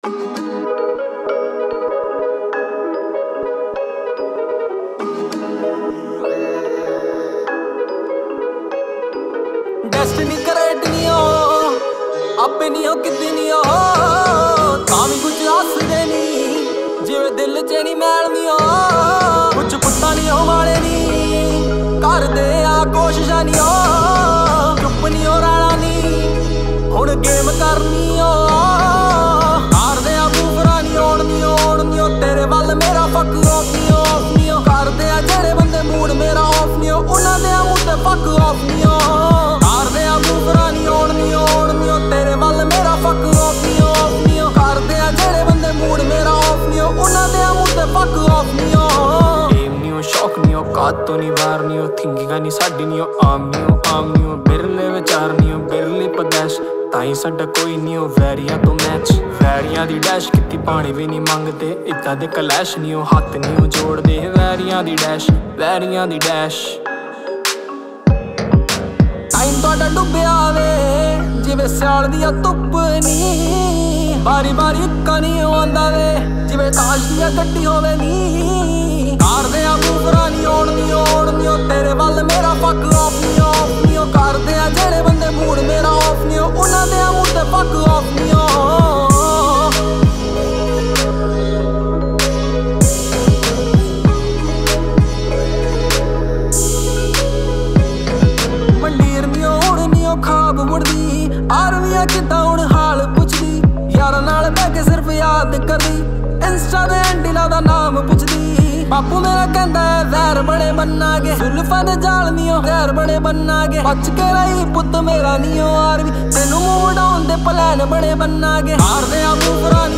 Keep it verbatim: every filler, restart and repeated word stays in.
destiny crate नहीं हो आपे नहीं हो कितनी नहीं हो तावी कुछ हसदे नहीं जिवें दिल च नहीं मैल नहीं हो कुछ पुट्टा नहीं हो वाले नहीं करदे आ कोशिशां नहीं हो चुप नहीं हो रहना नहीं हुण गेम करनी हो हारदे आ बूफरा नहीं होण नहीं होण नहीं हो तेरे वल मेरा फक ऑफ नहीं ऑफ नहीं हो करदे आ जेड़े बंदे मूड मेरा ऑफ नहीं हो उन्हां दे मूंह ते फक ऑफ नहीं हो तेरे वल मेरा फक ऑफ नहीं ऑफ नहीं हो करदे आ जेड़े बंदे मूड मेरा ऑफ नहीं हो उन्हां दे मूंह ते फक ऑफ नहीं हो एम नहीं हो शौक नहीं हो कात तो नहीं वार नहीं हो थिंकिंग नहीं साडी नहीं हो आम नहीं हो आम नहीं हो बिरले विचार नहीं हो बिरली पदैश ताई साडा कोई नहीं हो वैरियां तो मैच वैरियां दी डैश किती पानी भी नहीं मंगदे इदां दे कलैश नहीं हो हत्थ नहीं हो जोड़दे वैरियां दी डैश वैरियां दी डैश टाइम तुहाडा डुब्बिया वे जिवें सियाल दी धुप्प नी बारी बारी इक्का नहीं आंदा वे जिवें ताश दी गड्डी होवे नी करदे आ बूफरा नहीं होण नहीं होण नहीं हो तेरे वल मेरा फक ऑफ नहीं ऑफ नहीं हो करदे आ जेड़े बंदे मूड मेरा ऑफ नहीं हो उन्हां दे मूंह ते फक ऑफ नहीं हो खाब मुड़दी आरवियां किदां हुण हाल पुछदी यारां नाल बैठ के सिर्फ याद करदी इंस्टा दे हैंडलां दा नाम पुछदी बापू मेरा कहंदा है वैर बड़े बननागे जुल्फां दे जाल नी हो गैर बड़े बननागे बच के रही पुत्त मेरा नी हो आरवी तेनू मूड ऑन दे प्लान बड़े बननागे हारदे आ बूफरा